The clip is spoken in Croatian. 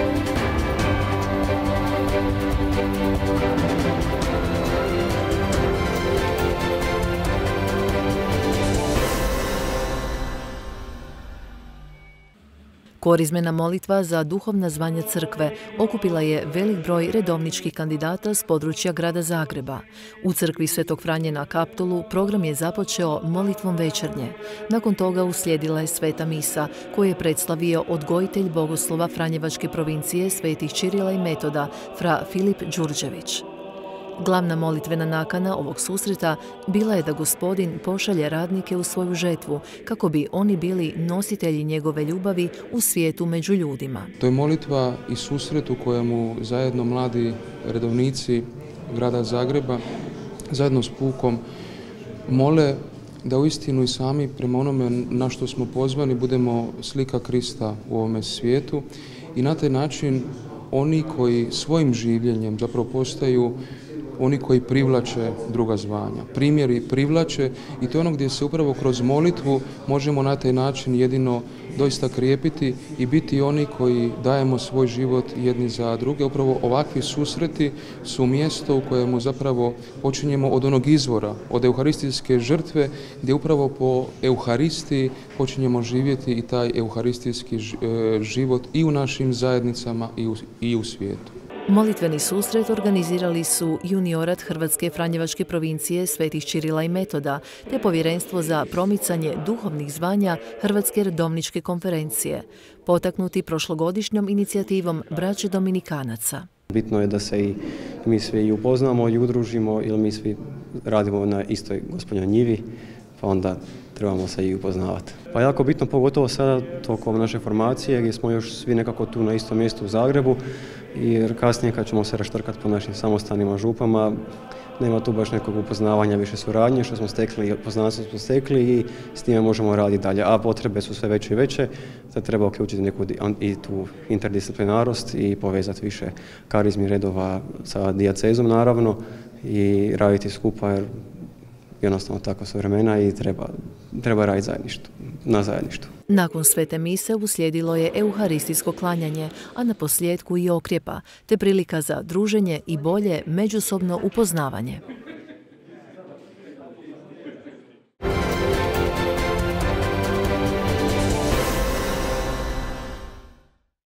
Korizmena molitva za duhovna zvanja crkve okupila je velik broj redovničkih kandidata s područja grada Zagreba. U crkvi Svetog Franje na Kaptolu program je započeo molitvom večernje. Nakon toga uslijedila je sveta misa koju je predstavio odgojitelj bogoslova Franjevačke provincije Svetih Čirila i Metoda, fra Filip Đurđević. Glavna molitvena nakana ovog susreta bila je da Gospodin pošalje radnike u svoju žetvu, kako bi oni bili nositelji njegove ljubavi u svijetu među ljudima. To je molitva i susret u kojemu zajedno mladi redovnici grada Zagreba, zajedno s pukom, mole da uistinu i sami prema onome na što smo pozvani budemo slika Krista u ovome svijetu i na taj način oni koji svojim življenjem zapravo postaju oni koji privlače druga zvanja. Primjeri privlače i to je ono gdje se upravo kroz molitvu možemo na taj način jedino doista krijepiti i biti oni koji dajemo svoj život jedni za druge. Upravo ovakvi susreti su mjesto u kojemu zapravo počinjemo od onog izvora, od euharistijske žrtve, gdje upravo po Euharistiji počinjemo živjeti i taj euharistijski život i u našim zajednicama i u svijetu. Molitveni susret organizirali su juniorat Hrvatske Franjevačke provincije Svetih Čirila i Metoda te Povjerenstvo za promicanje duhovnih zvanja Hrvatske redovničke konferencije, potaknuti prošlogodišnjom inicijativom Braće Dominikanaca. Bitno je da se i mi svi upoznamo i udružimo, jer mi svi radimo na istoj Gospodnjoj njivi, pa onda trebamo se i upoznavati. Pa jako bitno, pogotovo sada tokom naše formacije, gdje smo još svi nekako tu na istom mjestu u Zagrebu, jer kasnije kad ćemo se raštrkati po našim samostanima, župama, nema tu baš nekog upoznavanja, više suradnje, što smo stekli, poznanstvo smo stekli i s time možemo raditi dalje. A potrebe su sve veće i veće, da treba uključiti neku i tu interdisciplinarnost i povezati više karizmi redova sa dijacezom naravno i raditi skupa, jer jednostavno tako su vremena i treba raditi na zajedništvu. Nakon svete mise uslijedilo je euharistijsko klanjanje, a na posljedku i okrjepa, te prilika za druženje i bolje međusobno upoznavanje.